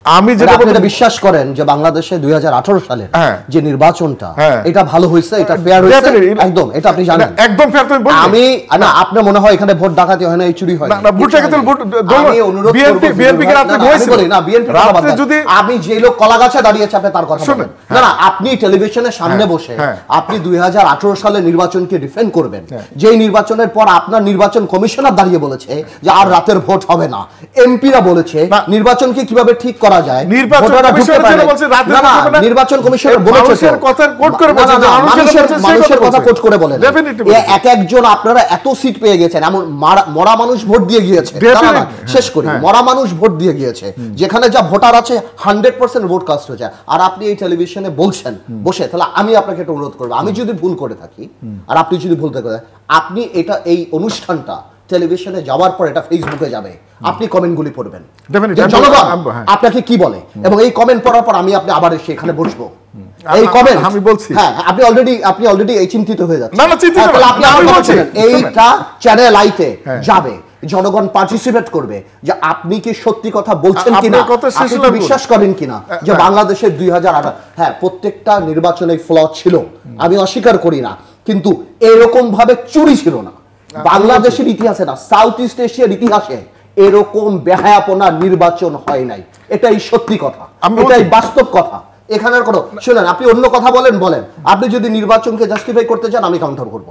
আমি যেটা আপনি বিশ্বাস করেন যে বাংলাদেশে 2018 সালের যে নির্বাচনটা এটা ভালো হয়েছে, এটা ফেয়ার হয়েছে? একদম, এটা আপনি জানেন একদম ফেয়ার। তুমি বলছো আমি না, আপনি মনে হয় এখানে ভোট ডাকাতি হয় না, এই চুরি হয় না, ভোট ডাকাতি ভোট আমি অনুরোধ করব বিএনপি কে রাতে হয়েছে বলি না, বিএনপি রাতে যদি আমি যে লোক কলাগাছে দাঁড়িয়েছে আপনি তার কথা বলেন না, না আপনি টেলিভিশনের সামনে বসে আপনি 2018 সালের নির্বাচনকে ডিফেন্ড করবেন, যেই নির্বাচনের পর আপনার নির্বাচন কমিশনার দাঁড়িয়ে বলেছে যে আর রাতের ভোট হবে না, এমপিরা বলেছে নির্বাচনকে কিভাবে ঠিক করা যায়, নির্বাচন কমিশনার বলছে রাতের ভোট হবে না, নির্বাচন কমিশনার বলেছে মানুষের কথা কোট করে বলছে, মানুষের কথা কোট করে বলেন। এক একজন আপনারা এত সিট পেয়ে গেছেন, এমন মরা মানুষ ভোট দিয়ে গিয়েছে, শেষ করি, মরা মানুষ ভোট দিয়ে গিয়েছে, যেখানে যা ভোটার আছে 100% ভোট কাস্ট হয়ে যায়, আর আপনি এই টেলিভিশনে বলছেন বসে। তাহলে আমি আপনাকে একটা অনুরোধ করবো, আমি যদি ভুল করে থাকি আর আপনি যদি ভুল থেকে আপনি এটা এই অনুষ্ঠানটা টেলিভিশনে যাওয়ার পর এটা ফেসবুকে যাবে, আপনি কমেন্টগুলি পড়বেন, জনগণ আপনাকে কি বলে, এবং এই কমেন্ট পড়ার পর আমি আপনি আবার এসে এখানে বসবো। এই কমেন্ট আমি বলছি, হ্যাঁ আপনি অলরেডি এই চিন্তিত হয়ে যাচ্ছেন, না না চিন্তিত না, আপনি আমি বলছি এইটা চ্যানেল আইতে যাবে, জনগণ পার্টিসিপেট করবে যে আপনি কি সত্যি কথা বলছেন কিনা, আপনি বিশ্বাস করেন কিনা যে বাংলাদেশের 2018 হ্যাঁ প্রত্যেকটা নির্বাচনে ফ্ল ছিল, আমি অস্বীকার করি না, কিন্তু এরকম ভাবে চুরি ছিল না বাংলাদেশের ইতিহাসে, না সাউথ ইস্ট এশিয়ার ইতিহাসে এরকম বেহায়াপনা নির্বাচন হয় নাই। এটাই সত্যি কথা, এটাই বাস্তব কথা। এখানের কোনো শুনেন, আপনি অন্য কথা বলেন, আপনি যদি নির্বাচনকে জাস্টিফাই করতে চান আমি কাউন্টার করবো,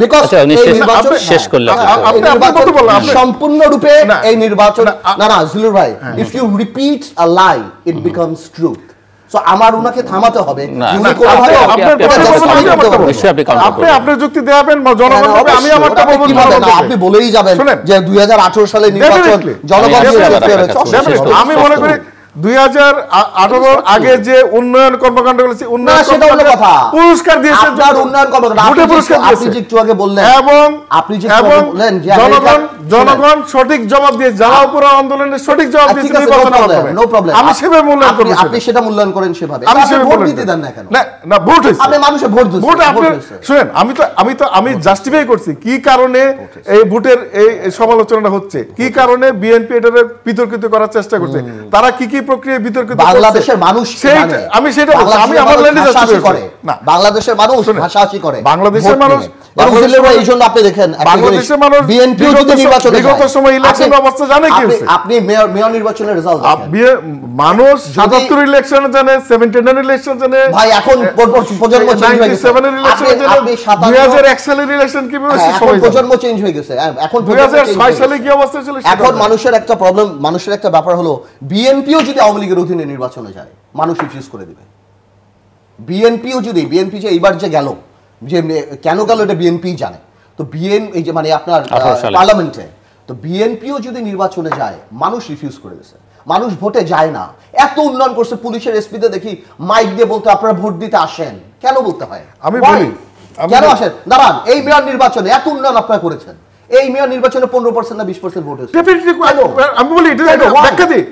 সম্পূর্ণরূপে এই নির্বাচন না না জিলুর ভাই, if you repeat a lie it becomes truth. So আমার উনাকে থামাতে হবে, আপনি যুক্তি দেবেন, জনগণ হবে, আমি আমারটা বলবো, আপনি বলেই যাবেন যে 2018 সালের নির্বাচন জনগণ, আমি মনে করি 2018 আগে যে উন্নয়ন কর্মকাণ্ড করেছে, উন্নয়ন পুরস্কার দিয়েছে, উন্নয়ন কর্মকাণ্ড আপনি যে একটু আগে বললেন, এবং আপনি যে বললেন যে জনগণ সঠিক জবাব দিয়ে, জ্বালাওপোড়া আন্দোলনের সঠিক জবাব দিয়েছে নির্বাচনের মাধ্যমে, নো প্রবলেম, আমি সেভাবে মূল্যায়ন করব, আপনি সেটা মূল্যায়ন করেন সেভাবে, আমি সেভাবে ভোট দিতে দেন না কেন? না ভোট হইছে, আপনি মানুষে ভোট দিচ্ছেন, ভোট আপনি শুনেন, আমি জাস্টিফাই করছি কি কারণে এই ভোটের এই সমালোচনাটা হচ্ছে, কি কারণে বিএনপি এটাকে বিতর্কিত করার চেষ্টা করছে, তারা কি কি প্রক্রিয়া বিতর্কিত করছে, বাংলাদেশের মানুষ আমি সেটা বলছি, আমি আমার লাইনে জাস্টিফাই করি না, বাংলাদেশের মানুষ হাসাহাসি করে, বাংলাদেশের মানুষ এই জন্য আপনি দেখেন বাংলাদেশের মানুষ বিএনপি যদি নির্বাচনে বিগত সময় ইলেকশন অবস্থা জানে কি হচ্ছে, আপনি মেয়র নির্বাচনের রেজাল্ট মানুষ 77 ইলেকশন জানে, 79 ইলেকশন জানে, ভাই এখন প্রজন্ম চেঞ্জ হয়ে গেছে, 97 ইলেকশন জানে, 2001 সালের ইলেকশন কি হয়েছে, প্রজন্ম চেঞ্জ হয়ে গেছে, এখন 2006 সালে কি অবস্থা ছিল, এখন মানুষের একটা প্রবলেম, মানুষের একটা ব্যাপার হলো বিএনপিও যদি আওয়ামী লীগের অধীনে নির্বাচনে যায় মানুষ রিফিউজ করে দিবে। বিএনপিও যদি, বিএনপি যে এইবার যে গেল, যে কেন গেল এটা বিএনপি জানে, তো এই যে মানে আপনার পার্লামেন্টে, তো বিএনপিও যদি নির্বাচনে যায় মানুষ রিফিউজ করে দিয়েছে, মানুষ ভোটে যায় না। এত উন্নয়ন করছে, পুলিশের এসপিতে দেখি মাইক দিয়ে বলতে আপনারা ভোট দিতে আসেন, কেন বলতে হয়? আমি বলি কেন আসেন? দাঁড়ান, এই মেয়র নির্বাচনে এত উন্নয়ন আপনারা করেছেন, এই মেয়র নির্বাচনে 15% না 20% ভোট হয়েছে, আমি বলি এটা ব্যাখ্যা দিই,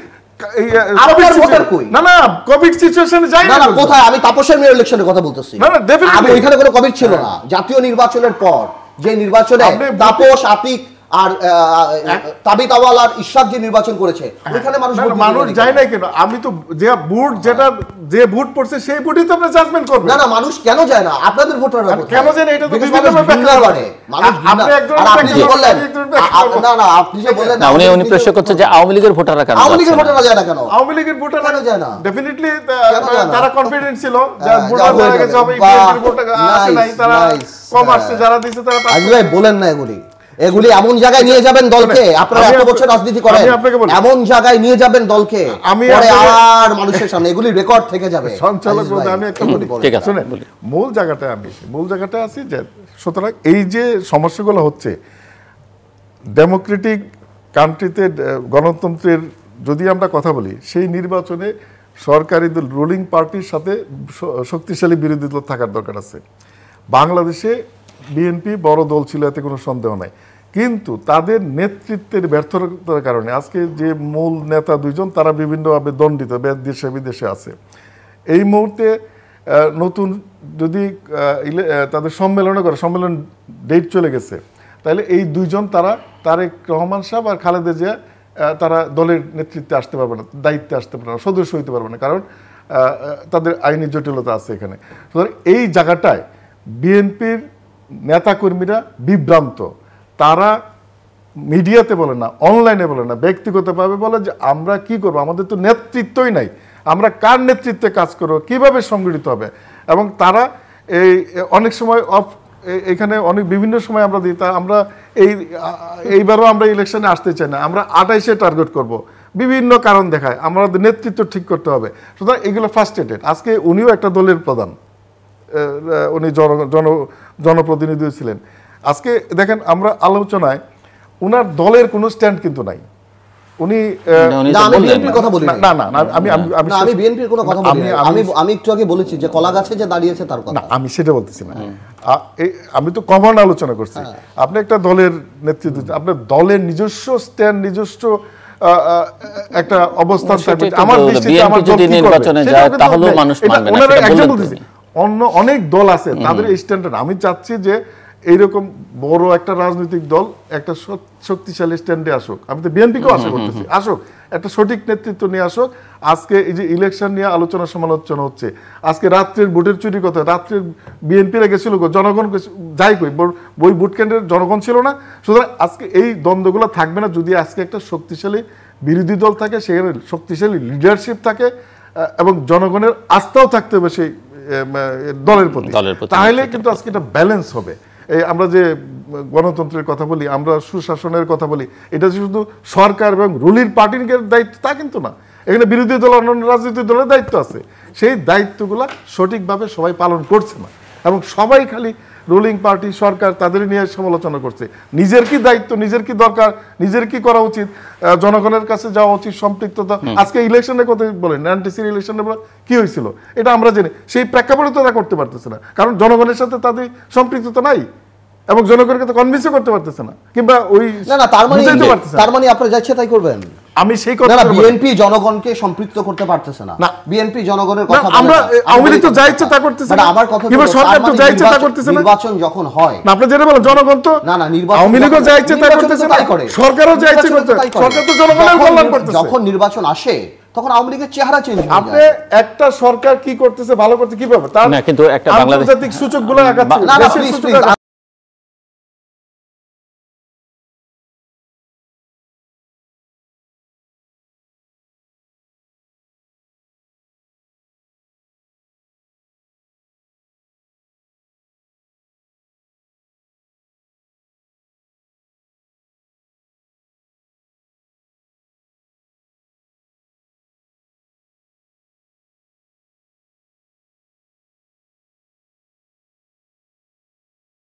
আমি তাপসের মেয়র ইলেকশনের কথা বলতেছি, আমি ওইখানে কোনো কোভিড ছিল না। জাতীয় নির্বাচনের পর যে নির্বাচনে তাপস, আতিক আর তাবিত আওয়াল আর ইশরাক যে নির্বাচন করেছে, ওইখানে মানুষ যায় না কেন? আমি তো যে ভোট, যে ভোট পড়ছে সেই ভোটই তো আমরা জাজমেন্ট করব। না না, মানুষ কেন যায় না? আপনাদের ভোটাররা কেন যায় না? এটা তো বিভিন্ন ব্যাখ্যা করে মানুষ। আপনি যে বললেন, না না আপনি যে বললেন না, উনি প্রশ্ন করছে যে আওয়ামী লীগের ভোটাররা কেন, আওয়ামী লীগের ভোটাররা যায় না কেন? আওয়ামী লীগের ভোটাররা কেন যায় না? ডেফিনেটলি তারা কনফিডেন্ট ছিল যে ভোটার হয়ে গেছে, হবে বিএনপির ভোটার আসে নাই, তারা কম আসছে, যারা দিয়েছে তারা। আজকে ভাই বলেন না এগুলি এমন জায়গায় নিয়ে যাবেন দলকে, আপনারা এত বছর রাজনীতি করেন, এমন জায়গায় নিয়ে যাবেন দলকে, পরে আর মানুষের সামনে এগুলি রেকর্ড থেকে যাবে। সঞ্চালক আমি একটা বলি, ঠিক আছে, শুনে মূল জায়গাটা আছি যে, সুতরাং এই যে সমস্যাগুলো হচ্ছে ডেমোক্রেটিক কান্ট্রিতে, গণতন্ত্রের যদি আমরা কথা বলি, সেই নির্বাচনে সরকারি দল, রুলিং পার্টির সাথে শক্তিশালী বিরোধী দল থাকার দরকার আছে। বাংলাদেশে বিএনপি বড় দল ছিল, এতে কোনো সন্দেহ নাই, কিন্তু তাদের নেতৃত্বের ব্যর্থতার কারণে আজকে যে মূল নেতা দুইজন, তারা বিভিন্নভাবে দণ্ডিত, দেশে বিদেশে আছে। এই মুহূর্তে নতুন যদি তাদের সম্মেলন ডেট চলে গেছে, তাহলে এই দুইজন, তারা তারেক রহমান সাহেব আর খালেদা জিয়া তারা দলের নেতৃত্বে আসতে পারবে না, দায়িত্বে আসতে পারবে না, সদস্য হইতে পারবে না, কারণ তাদের আইনি জটিলতা আছে এখানে। সুতরাং এই জায়গাটায় বিএনপির নেতাকর্মীরা বিভ্রান্ত। তারা মিডিয়াতে বলে না, অনলাইনে বলে না, ব্যক্তিগতভাবে বলে যে আমরা কি করব, আমাদের তো নেতৃত্বই নাই, আমরা কার নেতৃত্বে কাজ করবো, কিভাবে সংগঠিত হবে। এবং তারা এই অনেক সময় এখানে অনেক বিভিন্ন সময় আমরা দিই, তা আমরা এইবারও আমরা ইলেকশনে আসতে চাই না, আমরা 28-এ টার্গেট করব, বিভিন্ন কারণ দেখায়, আমাদের নেতৃত্ব ঠিক করতে হবে। সুতরাং এগুলো ফার্স্ট্রেটেড। আজকে উনিও একটা দলের প্রধান, উনি জনপ্রতিনিধি ছিলেন। আজকে দেখেন আমরা আলোচনায় উনার দলের কোনো স্ট্যান্ড কিন্তু নাই। উনি আমি একটু আগে বলেছি যে কলা গাছে যে দাঁড়িয়েছে তার কথা, আমি সেটা বলতেছি না, আমি তো কমন আলোচনা করছি। আপনি একটা দলের নেতৃত্ব, আপনার দলের নিজস্ব স্ট্যান্ড, নিজস্ব একটা অবস্থান থাকবে। আমার দৃষ্টিতে আমার দল কি করবে ওনারা একজন বলতেছি, অন্য অনেক দল আছে তাদের এই স্ট্যান্ডার্ড। আমি চাচ্ছি যে এইরকম বড় একটা রাজনৈতিক দল একটা শক্তিশালী স্ট্যান্ডে আসুক। আমি তো বিএনপিকেও আশা করতেছি আসুক, একটা সঠিক নেতৃত্ব নিয়ে আসুক। আজকে এই যে ইলেকশন নিয়ে আলোচনা সমালোচনা হচ্ছে, আজকে রাত্রের ভোটের চুরি কথা, রাত্রের বিএনপিরা গেছিল, জনগণ যাই কই, বই ভোট কেন্দ্রের জনগণ ছিল না। সুতরাং আজকে এই দ্বন্দ্বগুলো থাকবে না যদি আজকে একটা শক্তিশালী বিরোধী দল থাকে, সেখানে শক্তিশালী লিডারশিপ থাকে এবং জনগণের আস্থাও থাকতে হবে সেই দলের প্রতি। তাহলে কিন্তু আজকে এটা ব্যালেন্স হবে। এই আমরা যে গণতন্ত্রের কথা বলি, আমরা সুশাসনের কথা বলি, এটা শুধু সরকার এবং রুলিং পার্টির দায়িত্ব তা কিন্তু না, এখানে বিরোধী দল, অন্যান্য রাজনৈতিক দলের দায়িত্ব আছে। সেই দায়িত্বগুলো সঠিকভাবে সবাই পালন করছে না এবং সবাই খালি রুলিং পার্টি, সরকার তাদের নিয়ে সমালোচনা করছে। নিজের কি দায়িত্ব, নিজের কি দরকার, নিজের কি করা উচিত, জনগণের কাছে যাওয়া উচিত, সম্পৃক্ততা। আজকে ইলেকশনের কথা বলেন, এনটিসির ইলেকশনে কি হয়েছিল এটা আমরা জানি, সেই প্রেক্ষাপটে তারা করতে পারতেছে না, কারণ জনগণের সাথে তাদের সম্পৃক্ততা নাই এবং জনগণকে কনভিন্সও করতে পারতেছে না, কিংবা ওই না তার মানে আপনারা যাচ্ছে তাই করবেন। আমি সেই কথা, বিএনপি জনগণকে সম্পৃক্ত করতে পারতেছে না, বিএনপি জনগণের কথা আমরা আওয়ামী লীগ তো যা ইচ্ছে তা করতেছে না, আমার কথা কিংবা সরকার তো যা ইচ্ছে তা করতেছে না। নির্বাচন যখন হয় না, আপনি যেটা বলেন জনগণ তো আওয়ামী লীগও যা ইচ্ছে তা করতেছে না, সরকারও যা ইচ্ছে করতে, সরকার তো জনগণের কল্যাণ করতেছে। যখন নির্বাচন আসে তখন আওয়ামী লীগের চেহারা চেঞ্জ হয়। আপনি একটা সরকার কি করতেছে, ভালো করতে কিভাবে, তার কিন্তু একটা আন্তর্জাতিক সূচকগুলো আগাচ্ছে।